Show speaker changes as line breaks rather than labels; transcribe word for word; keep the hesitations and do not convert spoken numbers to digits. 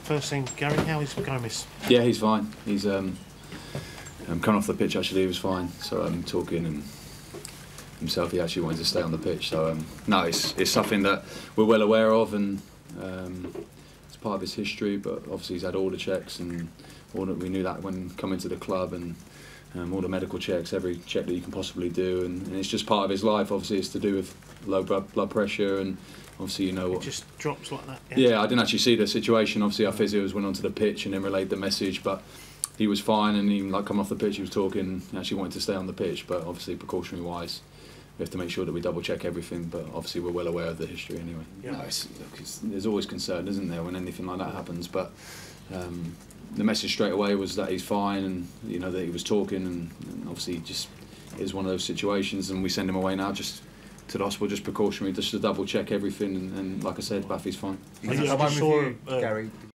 first thing, Gary, how is Gomis?
Yeah, he's fine. He's um, um, coming off the pitch. Actually, he was fine. So um, talking and himself, he actually wanted to stay on the pitch. So um, no, it's it's something that we're well aware of, and um, it's part of his history. But obviously, he's had all the checks, and all that we knew that when coming to the club, and um, all the medical checks, every check that you can possibly do, and, and it's just part of his life. Obviously, it's to do with low blood blood pressure, and obviously, you know what.
It just drops like that.
Yeah. yeah, I didn't actually see the situation. Obviously, our physios went onto the pitch and then relayed the message, but he was fine, and even like coming off the pitch, he was talking. He actually wanted to stay on the pitch, but obviously, precautionary wise, we have to make sure that we double check everything. But obviously, we're well aware of the history anyway.
Yeah.
No, it's, it's, there's always concern, isn't there, when anything like that happens? But um, the message straight away was that he's fine, and you know that he was talking, and, and obviously, just is one of those situations, and we send him away now just to the hospital, just precautionary, just to double check everything, and, and like I said, Baffy's fine.
Is that the one with you, Gary?